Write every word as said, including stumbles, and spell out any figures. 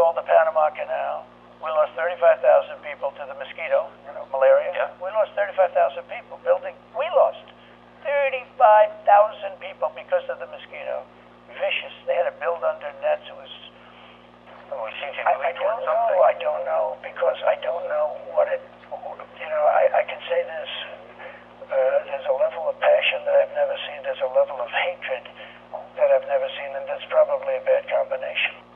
controlled the Panama Canal. We lost thirty-five thousand people to the mosquito, you know, malaria. Yeah. We lost thirty-five thousand people building. We lost thirty-five thousand people because of the mosquito. Vicious. They had to build under nets. It was. Oh, we seem to be I, I moving don't towards know. something. I don't know because I don't know what it. You know, I, I can say this. Uh, there's a level of passion that I've never seen. There's a level of hatred that I've never seen, and that's probably a bad combination.